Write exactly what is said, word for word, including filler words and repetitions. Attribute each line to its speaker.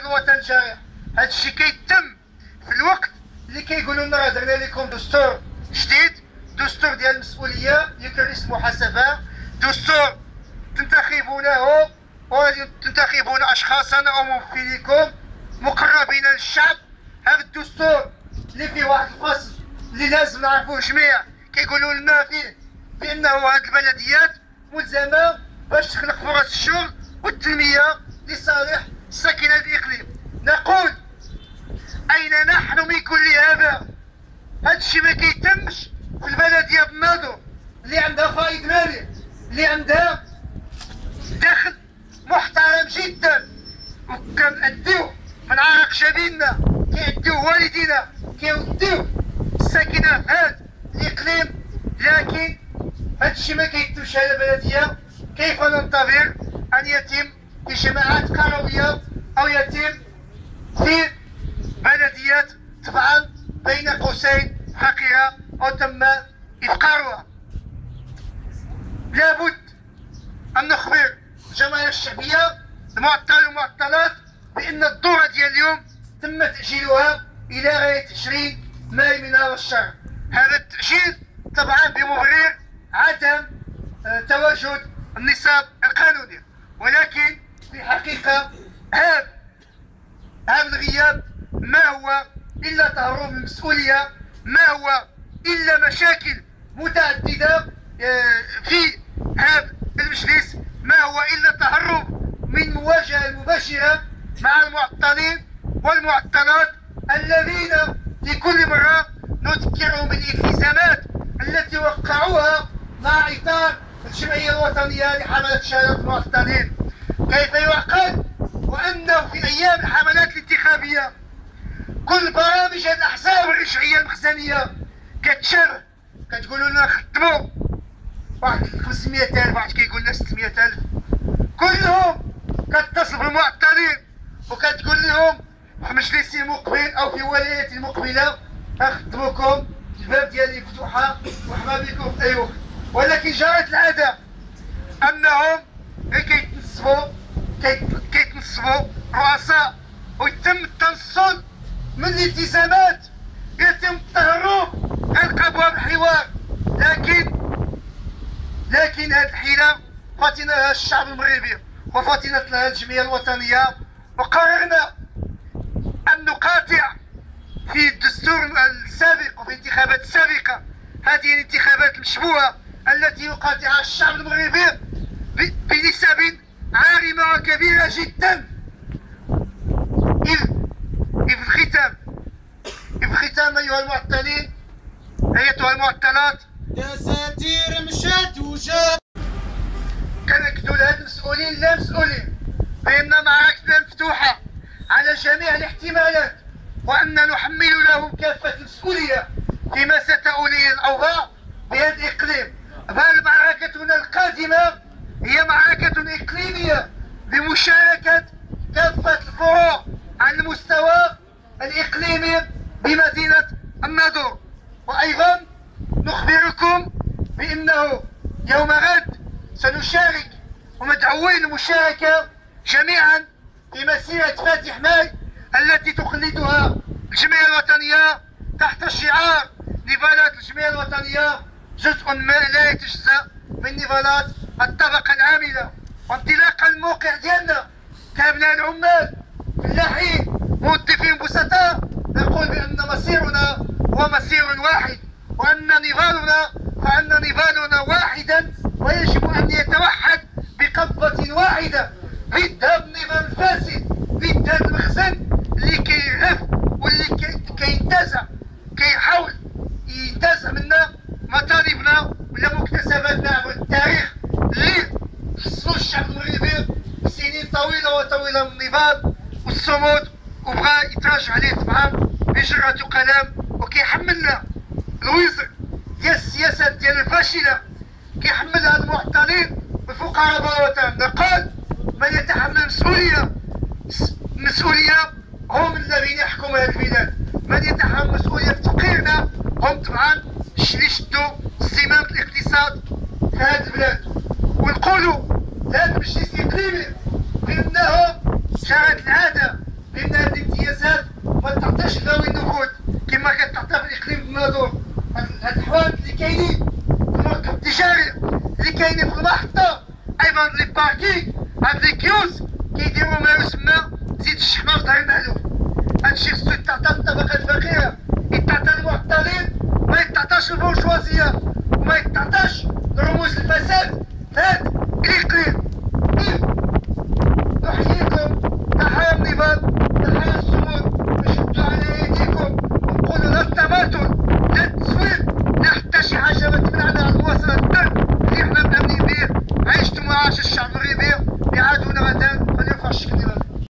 Speaker 1: الوطن جائع. هذا الشيء كيتم في الوقت اللي كيقولوا لنا راه درنا لكم دستور جديد، دستور ديال المسؤوليه اللي كيريس المحاسبه، دستور تنتخبونه وتنتخبون اشخاصا او ممثليكم مقربين للشعب. هذا الدستور اللي فيه واحد الفصل اللي لازم نعرفوه جميع، كيقولوا لنا فيه بانه هذه البلديات ملزمه باش تخلق فرص الشغل والتنميه لصالح ساكنه الاقليم. نقول اين نحن من كل هذا؟ هذا الشيء ما كيتمش في البلديه بالناظور اللي عندها فائض مالي، اللي عندها دخل محترم جدا، وكنأديو من عرق جبيننا، كيأديو والدينا، كيأديو الساكنه في هذا الاقليم. لكن هذا الشيء ما كيتمش على البلديه. كيف ننتظر ان يتم في جماعات قرويه او يتم في بلديات طبعا بين قوسين حقيره او تم افقارها؟ لابد ان نخبر الجماهير الشعبيه المعطل والمعطلات بان الدوره ديال اليوم تم تاجيلها الى غايه عشرين ماي من هذا الشهر. هذا التاجيل طبعا بمبرر عدم تواجد النصاب القانوني، ولكن في الحقيقه هذا هذا الغياب ما هو الا تهرب من المسؤوليه، ما هو الا مشاكل متعدده في هذا المجلس، ما هو الا تهرب من مواجهه مباشره مع المعطلين والمعطلات الذين في كل مره نذكرهم بالالتزامات التي وقعوها مع اطار الجمعيه الوطنيه لحمله شهاده المعطلين. كيف يعقل وانه في ايام الحملات الانتخابيه كل برامج الاحزاب الرجعيه المخزنيه كتشر، كتقولوا لنا خدموا واحد خمسمية ألف، واحد كيقول لنا ستمية ألف، كلهم كتصل بالمعطلين وكتقول لهم في مجلسي المقبل او في ولايتي المقبله اخدموكم، الباب ديالي مفتوحه وحما بكم في اي وقت. ولكن جرت العاده انهم كيتنصبوا كيتنصبوا رؤساء ويتم التنصل من الالتزامات، يتم التهرب عن ابواب الحوار. لكن لكن هذه الحيله فاتنا لها الشعب المغربي وفاتنت لها الجمعيه الوطنيه، وقررنا ان نقاطع في الدستور السابق وفي الانتخابات السابقه هذه الانتخابات المشبوهه التي يقاطعها الشعب المغربي بنسب عارمه وكبيره جدا. إذ إذ الختام إذ الختام أيها المعطلين أيتها المعطلات،
Speaker 2: دساتير مشات وجات.
Speaker 1: كنأكدوا لهاد المسؤولين لا مسؤولين بأن معركتنا مفتوحة على جميع الاحتمالات، وأن نحمل لهم كافة المسؤولية فيما ستؤوليه الأوضاع بهذا الإقليم. بل معركتنا القادمة هي معركة إقليمية بمشاركة كافة الفروع على المستوى الإقليمي بمدينة الناظور. وأيضا نخبركم بأنه يوم غد سنشارك ومدعوين للمشاركة جميعا في مسيرة فاتح ماي التي تخلدها الجمعية الوطنية تحت شعار نضالات الجمعية الوطنية جزء ما لا يتجزأ من نضالات الطبقة العاملة. وانطلاقا الموقع ديالنا كابناء العمال فلاحين موظفين بسطاء نقول بأن مصيرنا هو مصير واحد، وأن نضالنا فأن نضالنا واحدا ويجب أن يتوحد بقبضة واحدة ضد هذا النظام الفاسد، ضد هذا المخزن اللي كيرهف واللي كينتزع كيحاول ينتزع منا مطالبنا ولا مكتسباتنا عبر التاريخ اللي حصلوا الشعب المغربي سنين طويله وطويله من النضال والصمود، وبغى يتراجع عليه طبعا بجرة قلم، وكيحملنا الوزر ديال السياسات ديال الفاشله كيحملها المعطلين والفقراء بالوطن. نقول من يتحمل المسؤوليه المسؤوليه هم الذين يحكموا هذه البلاد، من يتحمل مسؤوليه تفقيرنا هم طبعا اللي شدوا زمام الاقتصاد في هذه البلاد. ونقولوا لهذا المجلس الاقليمي بانه جرت العاده لان هذه الامتيازات ما تعطيش ذوي النفوذ كما كتعطى في الاقليم الناظور. هاد الحوانت اللي كاينين في الموقف التجاري اللي كاينين في المحطه، ايضا لي باركينغ، هاد لي كيوس كيديروا ما يسمى زيت الشحمه وظهر المألوف. هادشي خصو يتعطى للطبقه الفقيره، يتعطى للمعطلين، ما يتعطاش للبورجوازيه وما يتعطاش لرموز الفساد